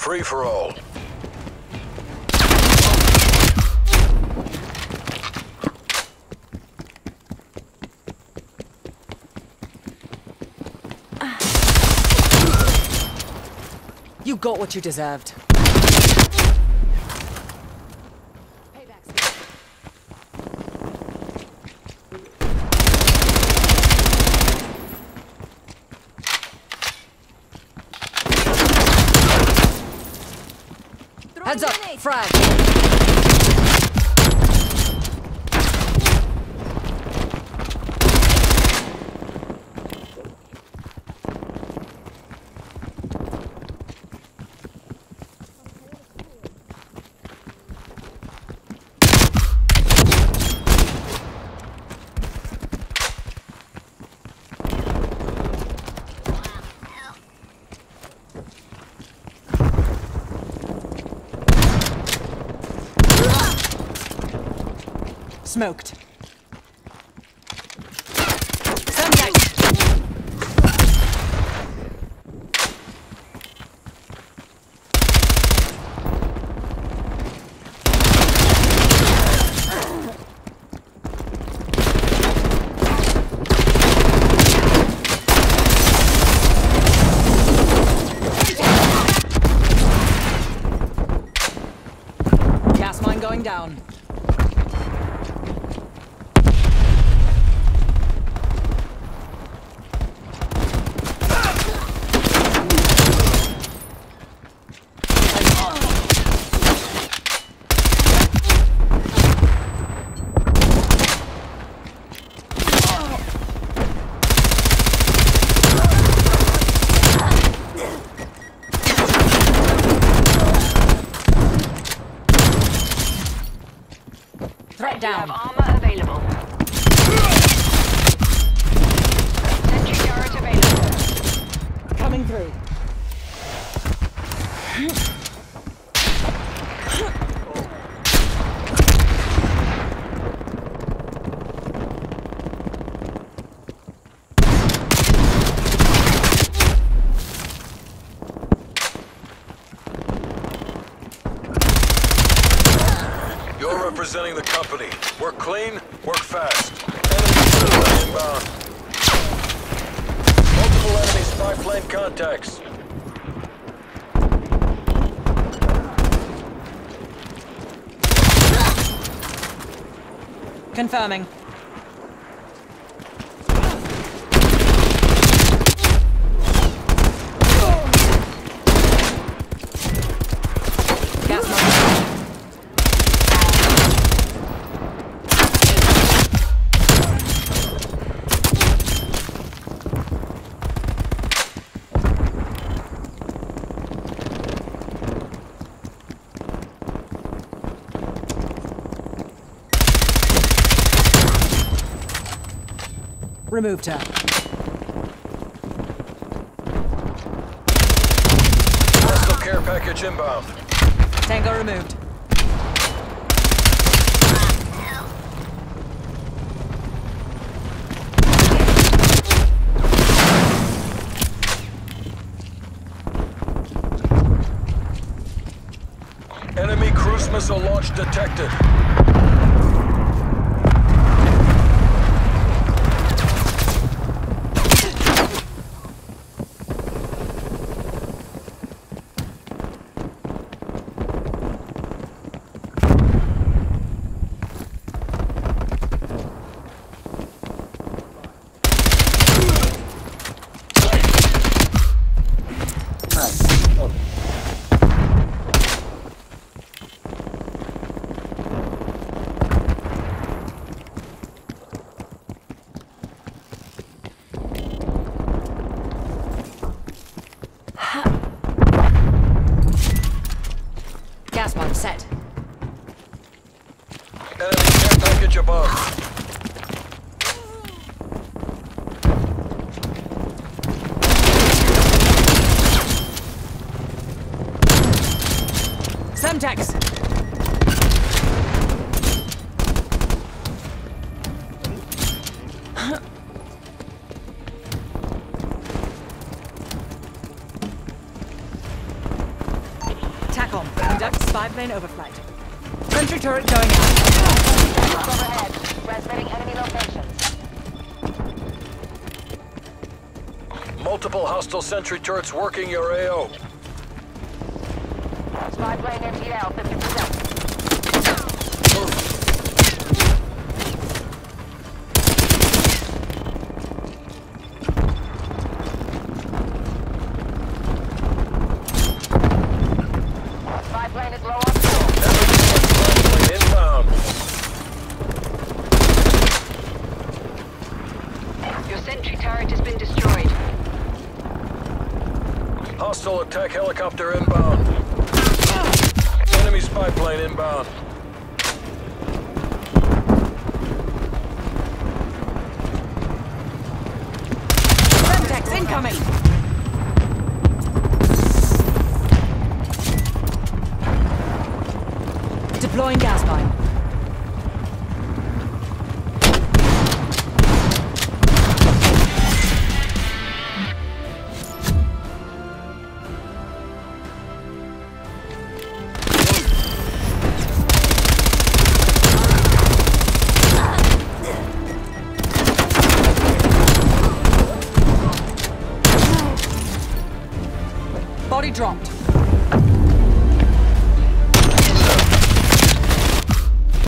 Free for all. You got what you deserved. Heads up, frag. Smoked. Gas mine going down. Threat down. Armor available. Sentry turret available. Coming through. You're representing the company. Work clean, work fast. Enemy citizen inbound. Multiple enemy spy plane contacts. Confirming. Gas mine. Removed her. Hostile care package inbound. Tango removed. Enemy cruise missile launch detected. Gas bomb set. Enemy care package above. Semtex. Conduct spy plane overflight. Sentry turret going out. Overhead. Transmitting enemy locations. Multiple hostile sentry turrets working your AO. Spy plane MTL 50%. Spy plane is low on fuel. Enemy inbound. Your sentry turret has been destroyed. Hostile attack helicopter inbound. Enemy spy plane inbound. Semtex incoming! Deploying gas line. Body dropped.